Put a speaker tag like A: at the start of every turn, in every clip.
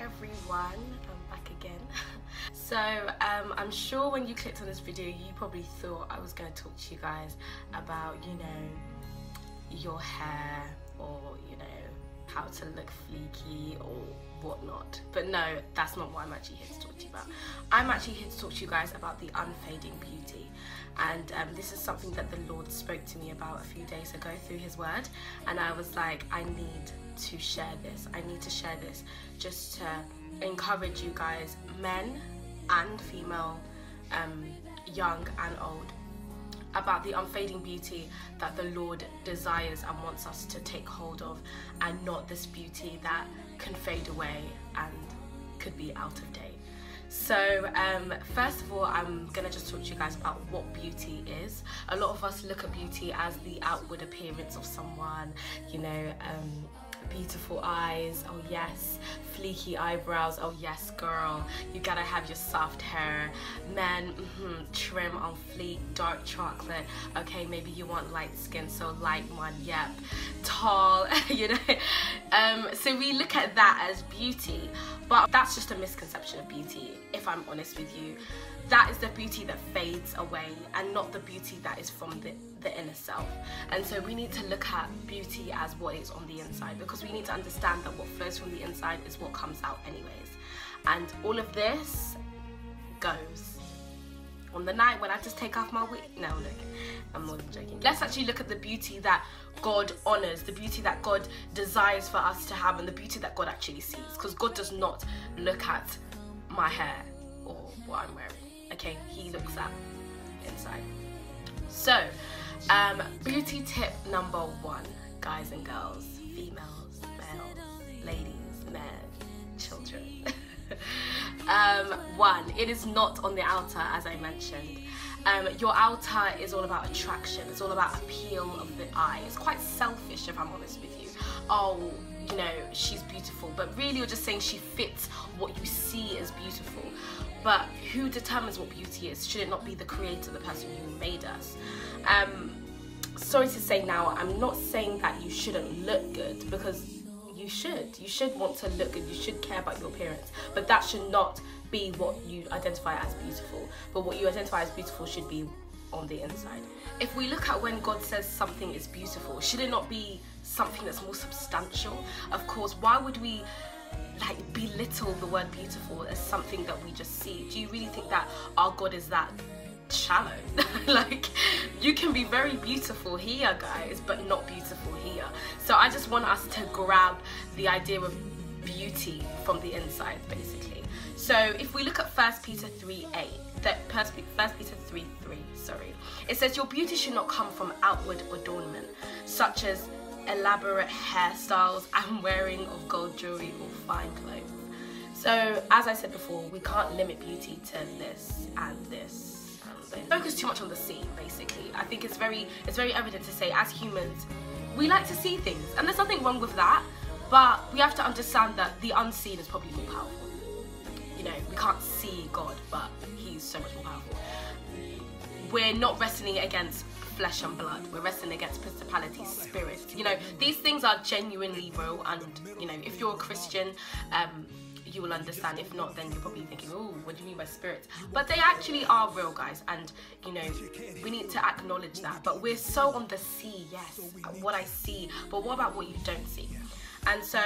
A: everyone, I'm back again. So I'm sure when you clicked on this video you probably thought I was going to talk to you guys about, you know, your hair, or you know, how to look fleeky or whatnot. But no, that's not what I'm actually here to talk to you about. I'm actually here to talk to you guys about the unfading beauty. And this is something that the Lord spoke to me about a few days ago through his word, and I was like, I need to share this. I need to share this just to encourage you guys, men and female, young and old, about the unfading beauty that the Lord desires and wants us to take hold of, and not this beauty that can fade away and could be out of date. So first of all, I'm gonna just talk to you guys about what beauty is. A lot of us look at beauty as the outward appearance of someone, you know, beautiful eyes, oh yes, fleeky eyebrows, oh yes girl, you gotta have your soft hair. Men, trim on fleek, dark chocolate, okay, maybe you want light skin, so light one, yep. Tall, you know. So we look at that as beauty, but that's just a misconception of beauty, if I'm honest with you. That is the beauty that fades away, and not the beauty that is from the inner self. And so we need to look at beauty as what is on the inside, because we need to understand that what flows from the inside is what comes out anyways. And all of this goes on the night when I just take off my wig. No, look, I'm not even joking. Let's actually look at the beauty that God honors, the beauty that God desires for us to have, and the beauty that God actually sees. Because God does not look at my hair or what I'm wearing. Okay, he looks at inside. So, beauty tip number one, guys and girls, females, males, ladies, men, children. One, it is not on the outer, as I mentioned. Your outer is all about attraction. It's all about appeal of the eye. It's quite selfish, if I'm honest with you. Oh, you know, she's beautiful, but really you're just saying she fits what you see as beautiful. But who determines what beauty is? Should it not be the creator, the person who made us? Sorry to say now, I'm not saying that you shouldn't look good, because you should want to look good, you should care about your appearance, but that should not be what you identify as beautiful. But what you identify as beautiful should be on the inside. If we look at when God says something is beautiful, should it not be something that's more substantial? Of course, why would we like belittle the word beautiful as something that we just see? Do you really think that our God is that shallow? Like, you can be very beautiful here, guys, but not beautiful here. So I just want us to grab the idea of beauty from the inside, basically. So if we look at 1 Peter 3:8, that 1 Peter 3:3, sorry, it says your beauty should not come from outward adornment, such as elaborate hairstyles and wearing of gold jewelry or fine clothes. So as I said before, we can't limit beauty to this and this and this. Focus too much on the seen, basically. I think it's very evident to say, as humans, we like to see things, and there's nothing wrong with that, but we have to understand that the unseen is probably more powerful. You know, we can't see God, but he's so much more powerful. We're not wrestling against flesh and blood, we're wrestling against principalities, spirits. You know, these things are genuinely real, and you know, if you're a Christian, you will understand. If not, then you're probably thinking, oh, what do you mean by spirits? But they actually are real, guys, and you know, we need to acknowledge that. But we're so on the see, yes, what I see, but what about what you don't see? And so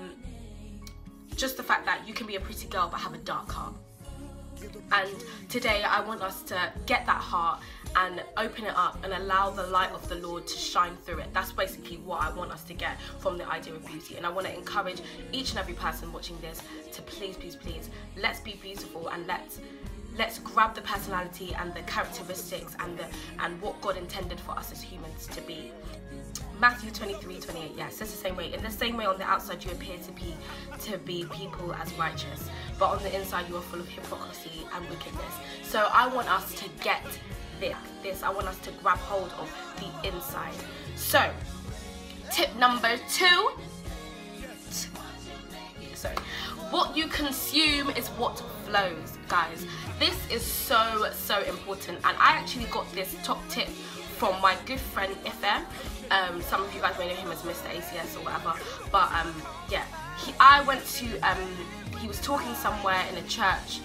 A: just the fact that you can be a pretty girl but have a dark heart. And today I want us to get that heart and open it up and allow the light of the Lord to shine through it. That's basically what I want us to get from the idea of beauty. And I want to encourage each and every person watching this to please, please, please, let's be beautiful, and let's grab the personality and the characteristics and what God intended for us as humans to be. Matthew 23:28, yeah, it says the same way. In the same way, on the outside you appear to be people as righteous, but on the inside you are full of hypocrisy and wickedness. So I want us to get this. I want us to grab hold of the inside. So, tip number 2. Sorry. What you consume is what flows, guys. This is so important, and I actually got this top tip from my good friend Ife. Some of you guys may know him as Mr. ACS or whatever, but yeah, I went to he was talking somewhere in a church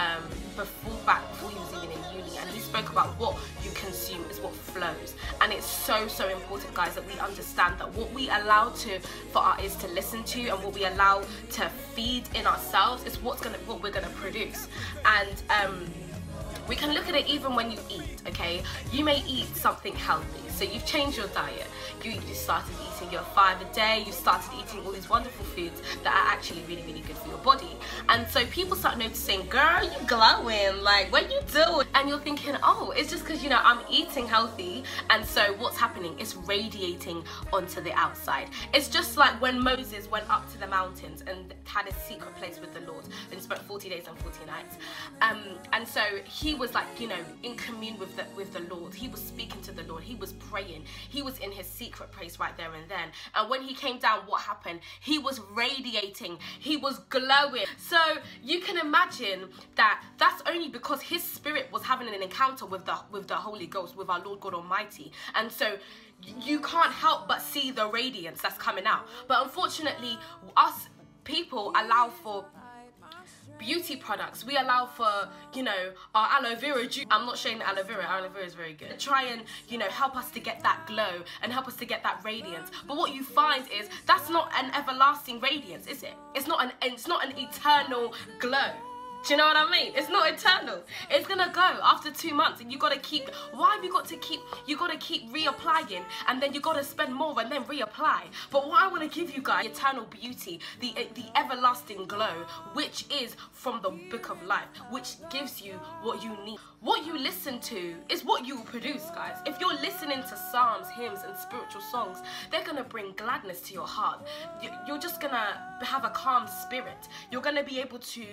A: before he was even in uni, and he spoke about what you consume is what flows. And it's so important, guys, that we understand that what we allow for our ears to listen to and what we allow to feed in ourselves is what we're gonna produce. And we can look at it even when you eat, okay? You may eat something healthy, so you've changed your diet. You started eating your 5 a day, you started eating all these wonderful foods that are actually really good for your body. And so people start noticing, girl, you glowing, like, what you doing? And you're thinking, oh, it's just because, you know, I'm eating healthy, and so what's happening? It's radiating onto the outside. It's just like when Moses went up to the mountains and had a secret place with the Lord and spent 40 days and 40 nights. And so he was like, you know, in commune with the Lord. He was speaking to the Lord. He was praying. He was in his secret place right there and then. And when he came down, what happened? He was radiating. He was glowing. So you can imagine that that's only because his spirit was having an encounter with the Holy Ghost, with our Lord God Almighty. And so you can't help but see the radiance that's coming out. But unfortunately, us people allow for beauty products. We allow for, you know, our aloe vera juice. I'm not showing aloe vera is very good. Try and, you know, help us to get that glow and help us to get that radiance. But what you find is that's not an everlasting radiance, is it? It's not an eternal glow. Do you know what I mean? It's not eternal. It's gonna go after 2 months, and you gotta keep. Why have you got to keep? You gotta keep reapplying, and then you gotta spend more and then reapply. But what I want to give you guys, eternal beauty, the everlasting glow, which is from the Book of Life, which gives you what you need. What you listen to is what you will produce, guys. If you're listening to psalms, hymns, and spiritual songs, they're gonna bring gladness to your heart. You're just gonna have a calm spirit. You're gonna be able to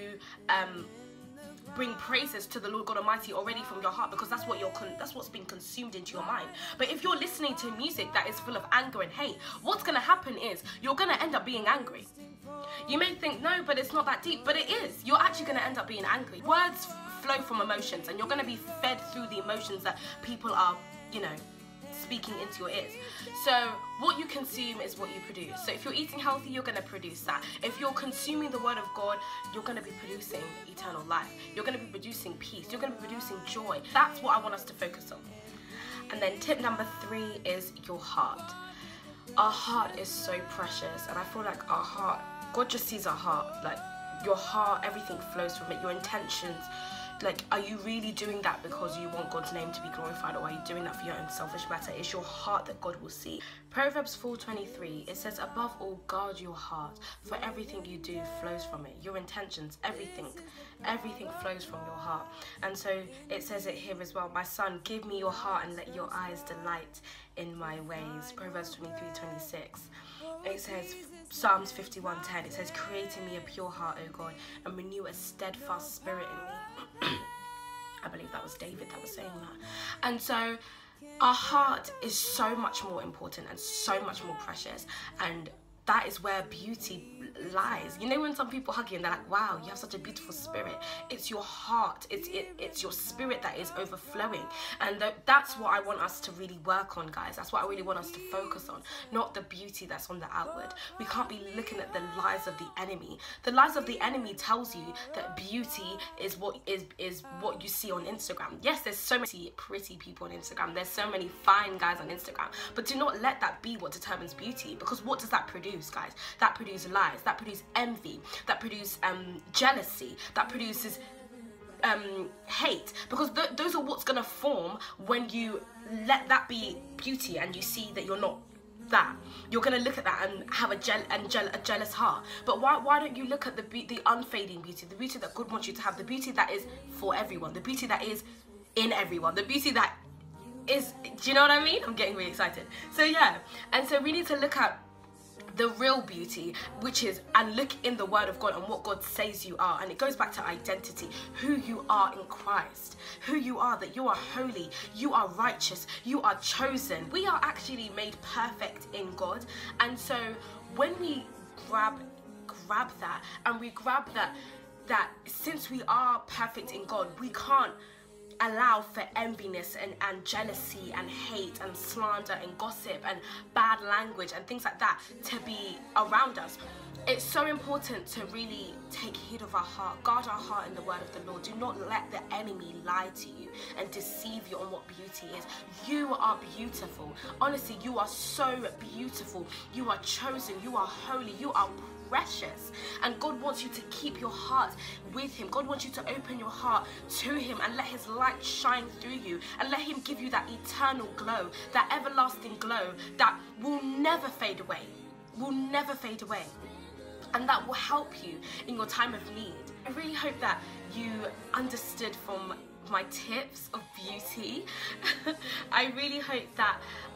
A: bring praises to the Lord God Almighty already from your heart, because that's what's been consumed into your mind. But if you're listening to music that is full of anger and hate, what's gonna happen is you're gonna end up being angry. You may think, no, but it's not that deep, but it is. You're actually gonna end up being angry. Words flow from emotions, and you're gonna be fed through the emotions that people are, you know, speaking into your ears. So what you consume is what you produce. So if you're eating healthy, you're going to produce that. If you're consuming the word of God, you're going to be producing eternal life. You're going to be producing peace. You're going to be producing joy. That's what I want us to focus on. And then tip number 3 is your heart. Our heart is so precious, and I feel like our heart, God just sees our heart. Like your heart, everything flows from it. Your intentions. Like, are you really doing that because you want God's name to be glorified, or are you doing that for your own selfish matter? It's your heart that God will see. Proverbs 4:23, it says, above all, guard your heart, for everything you do flows from it. Your intentions, everything flows from your heart. And so it says it here as well, my son, give me your heart and let your eyes delight in my ways. Proverbs 23:26. It says, Psalms 51:10, it says, create in me a pure heart, O God, and renew a steadfast spirit in me. I believe that was David that was saying that. And so our heart is so much more important and so much more precious, and that is where beauty lies. You know, when some people hug you and they're like, wow, you have such a beautiful spirit. It's your heart, it's your spirit that is overflowing. And that's what I want us to really work on, guys. That's what I really want us to focus on, not the beauty that's on the outward. We can't be looking at the lies of the enemy. The lies of the enemy tells you that beauty is what you see on Instagram. Yes, there's so many pretty people on Instagram. There's so many fine guys on Instagram. But do not let that be what determines beauty, because what does that produce, guys? That produces lies, that produces envy, that produces jealousy, that produces hate, because those are what's gonna form when you let that be beauty and you see that you're not that. You're gonna look at that and have a jealous heart. But why don't you look at the unfading beauty, the beauty that God wants you to have, the beauty that is for everyone, the beauty that is in everyone, the beauty that is, do you know what I mean? I'm getting really excited. So yeah, and so we need to look at the real beauty, which is, and look in the word of God and what God says you are. And it goes back to identity, who you are in Christ, who you are, that you are holy, you are righteous, you are chosen. We are actually made perfect in God. And so when we grab that, and we grab that since we are perfect in God, we can't allow for enviness and jealousy and hate and slander and gossip and bad language and things like that to be around us. It's so important to really take heed of our heart, guard our heart in the word of the Lord. Do not let the enemy lie to you and deceive you on what beauty is. You are beautiful. Honestly, you are so beautiful. You are chosen. You are holy. You are precious. And God wants you to keep your heart with him. God wants you to open your heart to him and let his light shine through you, and let him give you that eternal glow, that everlasting glow that will never fade away. Will never fade away. And that will help you in your time of need. I really hope that you understood from my tips of beauty. I really hope that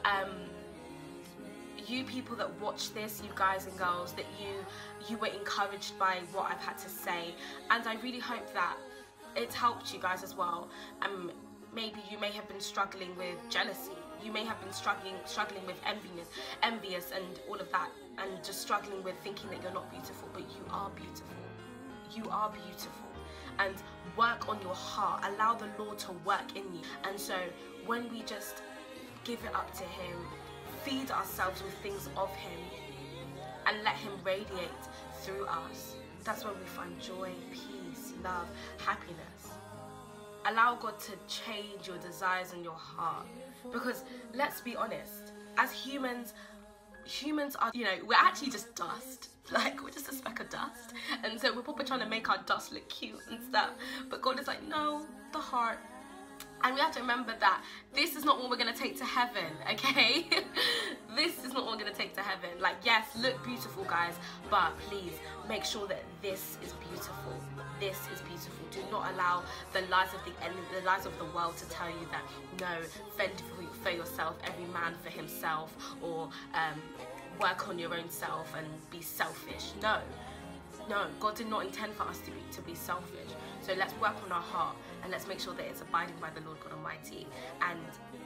A: you people that watch this, you guys and girls, that you were encouraged by what I've had to say. And I really hope that it's helped you guys as well. Maybe you may have been struggling with jealousy. You may have been struggling with envious and all of that, and just struggling with thinking that you're not beautiful, but you are beautiful. You are beautiful. And work on your heart. Allow the Lord to work in you. And so when we just give it up to him, feed ourselves with things of him, and let him radiate through us, that's when we find joy, peace, love, happiness. Allow God to change your desires and your heart. Because let's be honest, as humans are, you know, we're actually just dust. Like, we're just a speck of dust. And so we're probably trying to make our dust look cute and stuff. But God is like, no, the heart. And we have to remember that this is not what we're going to take to heaven, okay? This is not what we're going to take to heaven. Like, yes, look beautiful, guys, but please make sure that this is beautiful. This is beautiful. Do not allow the lies of the enemy, the lies of the world to tell you that, no, fend for yourself, every man for himself, or work on your own self and be selfish. No, God did not intend for us to be selfish. So let's work on our heart, and let's make sure that it's abiding by the Lord God Almighty. And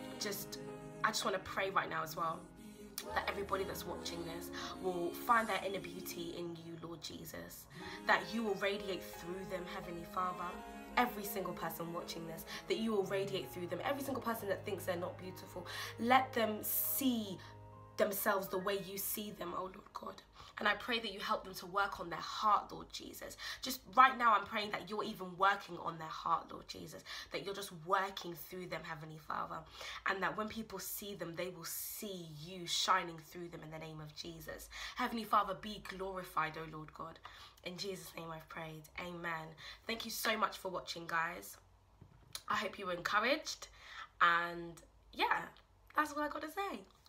A: I just want to pray right now as well, that everybody that's watching this will find their inner beauty in you, Lord Jesus, that you will radiate through them, Heavenly Father. Every single person watching this, that you will radiate through them. Every single person that thinks they're not beautiful, let them see themselves the way you see them, oh Lord God. And I pray that you help them to work on their heart, Lord Jesus. Just right now, I'm praying that you're even working on their heart, Lord Jesus. That you're just working through them, Heavenly Father. And that when people see them, they will see you shining through them in the name of Jesus. Heavenly Father, be glorified, oh Lord God. In Jesus' name I've prayed. Amen. Thank you so much for watching, guys. I hope you were encouraged. And yeah, that's all I got to say.